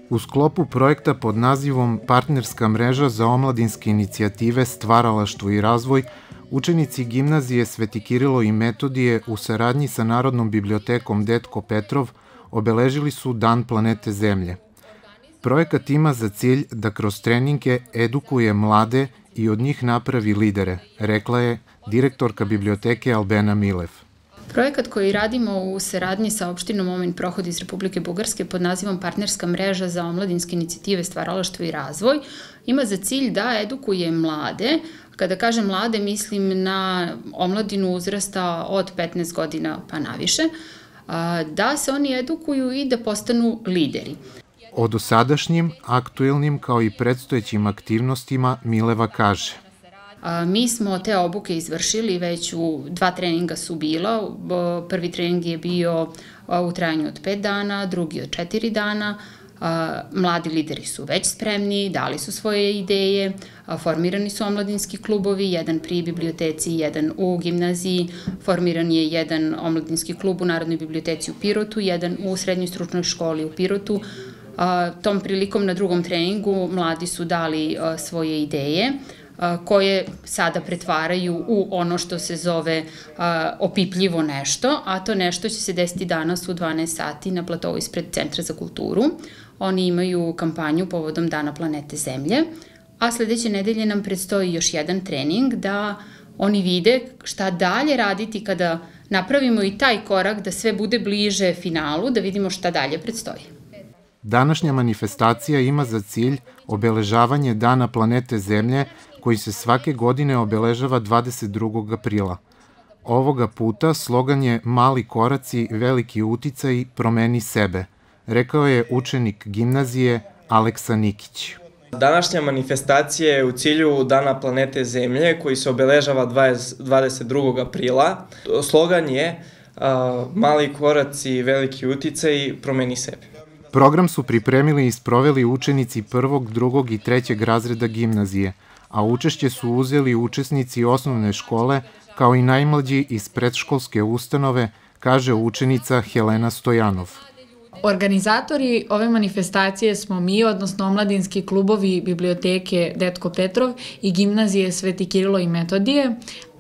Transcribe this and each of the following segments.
U sklopu projekta pod nazivom Partnerska mreža za omladinske inicijative Stvaralaštvo i razvoj, učenici gimnazije Sveti Kirilo i Metodije u saradnji sa Narodnom bibliotekom Detko Petrov obeležili su Dan planete Zemlje. Projekat ima za cilj da kroz treninge edukuje mlade i od njih napravi lidere, rekla je direktorka biblioteke Albena Milev. Projekat koji radimo u saradnji sa opštinom Omen Prohod iz Republike Bugarske pod nazivom Partnerska mreža za omladinske inicijative Stvaralaštvo i razvoj ima za cilj da edukuje mlade. Kada kažem mlade, mislim na omladinu uzrasta od 15 godina pa naviše, da se oni edukuju i da postanu lideri. O dosadašnjim, aktuelnim kao i predstojećim aktivnostima Mileva kaže. Mi smo te obuke izvršili, već dva treninga su bila. Prvi trening je bio u trajanju od 5 dana, drugi od 4 dana. Mladi lideri su već spremni, dali su svoje ideje, formirani su omladinski klubovi, jedan pri biblioteci, jedan u gimnaziji, formiran je jedan omladinski klub u Narodnoj biblioteci u Pirotu, jedan u Srednjoj stručnoj školi u Pirotu. Tom prilikom na drugom treningu mladi su dali svoje ideje, koje sada pretvaraju u ono što se zove opipljivo nešto, a to nešto će se desiti danas u 12 sati na platovu ispred Centra za kulturu. Oni imaju kampanju povodom Dana planete Zemlje, a sledeće nedelje nam predstoji još jedan trening da oni vide šta dalje raditi kada napravimo i taj korak da sve bude bliže finalu, da vidimo šta dalje predstoji. Današnja manifestacija ima za cilj obeležavanje Dana planete Zemlje koji se svake godine obeležava 22. aprila. Ovoga puta slogan je Mali koraci, veliki uticaj, promeni sebe, rekao je učenik gimnazije Aleksa Nikić. Današnja manifestacija je u cilju Dana planete Zemlje koji se obeležava 22. aprila. Slogan je Mali koraci, veliki uticaj, promeni sebe. Program su pripremili i sproveli učenici 1., 2. i 3. razreda gimnazije, a učešće su uzeli učesnici osnovne škole kao i najmlađi iz predškolske ustanove, kaže učenica Helena Stojanov. Organizatori ove manifestacije smo mi, odnosno omladinski klubovi biblioteke Detko Petrov i gimnazije Sveti Kirilo i Metodije,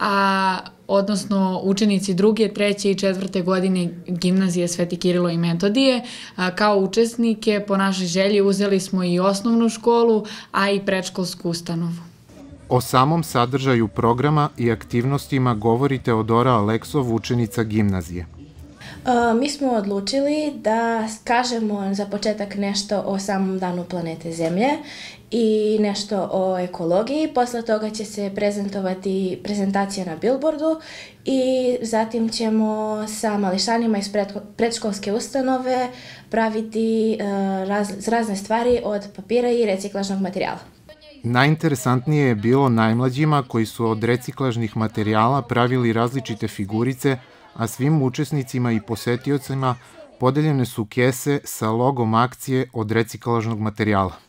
odnosno učenici 2., 3. i 4. godine gimnazije Sveti Kirilo i Metodije. Kao učesnike po našoj želji uzeli smo i osnovnu školu, a i predškolsku ustanovu. O samom sadržaju programa i aktivnostima govori Teodora Aleksov, učenica gimnazije. Mi smo odlučili da kažemo za početak nešto o samom Danu planete Zemlje i nešto o ekologiji. Posle toga će se prezentovati prezentacija na billboardu i zatim ćemo sa mališanima iz predškolske ustanove praviti razne stvari od papira i reciklažnog materijala. Najinteresantnije je bilo najmlađima koji su od reciklažnih materijala pravili različite figurice, a svim učesnicima i posetiocima podeljene su kese sa logom akcije od reciklažnog materijala.